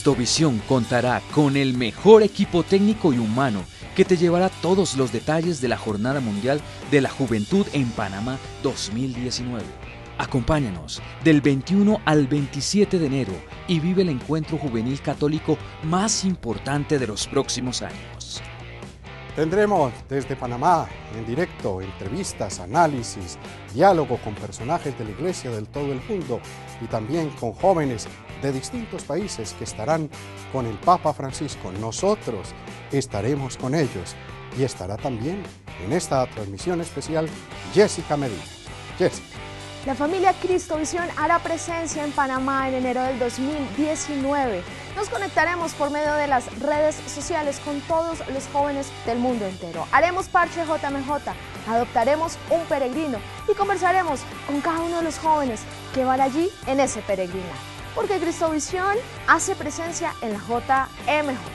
Cristovisión contará con el mejor equipo técnico y humano que te llevará todos los detalles de la Jornada Mundial de la Juventud en Panamá 2019. Acompáñanos del 21 al 27 de enero y vive el encuentro juvenil católico más importante de los próximos años. Tendremos desde Panamá, en directo, entrevistas, análisis, diálogo con personajes de la Iglesia de todo el mundo y también con jóvenes de distintos países que estarán con el Papa Francisco. Nosotros estaremos con ellos y estará también en esta transmisión especial Jessica Medina. Jessica. La familia Cristovisión hará presencia en Panamá en enero del 2019. Nos conectaremos por medio de las redes sociales con todos los jóvenes del mundo entero. Haremos parche JMJ, adoptaremos un peregrino y conversaremos con cada uno de los jóvenes que van allí en ese peregrinaje. Porque Cristovisión hace presencia en la JMJ.